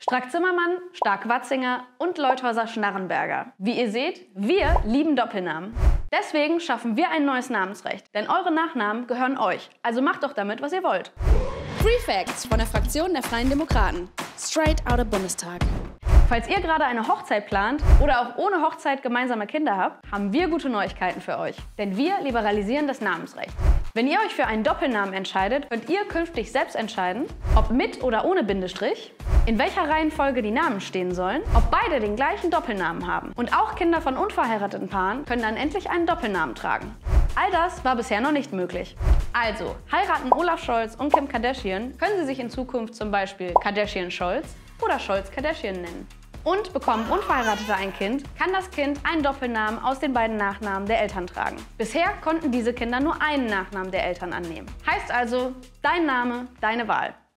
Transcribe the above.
Strack-Zimmermann, Stark-Watzinger und Leuthäuser-Schnarrenberger. Wie ihr seht, wir lieben Doppelnamen. Deswegen schaffen wir ein neues Namensrecht, denn eure Nachnamen gehören euch. Also macht doch damit, was ihr wollt. Free Facts von der Fraktion der Freien Demokraten. Straight out of Bundestag. Falls ihr gerade eine Hochzeit plant oder auch ohne Hochzeit gemeinsame Kinder habt, haben wir gute Neuigkeiten für euch. Denn wir liberalisieren das Namensrecht. Wenn ihr euch für einen Doppelnamen entscheidet, könnt ihr künftig selbst entscheiden, ob mit oder ohne Bindestrich, in welcher Reihenfolge die Namen stehen sollen, ob beide den gleichen Doppelnamen haben. Und auch Kinder von unverheirateten Paaren können dann endlich einen Doppelnamen tragen. All das war bisher noch nicht möglich. Also, heiraten Olaf Scholz und Kim Kardashian, können sie sich in Zukunft zum Beispiel Kardashian-Scholz oder Scholz-Kardashian nennen. Und bekommen Unverheiratete ein Kind, kann das Kind einen Doppelnamen aus den beiden Nachnamen der Eltern tragen. Bisher konnten diese Kinder nur einen Nachnamen der Eltern annehmen. Heißt also, dein Name, deine Wahl.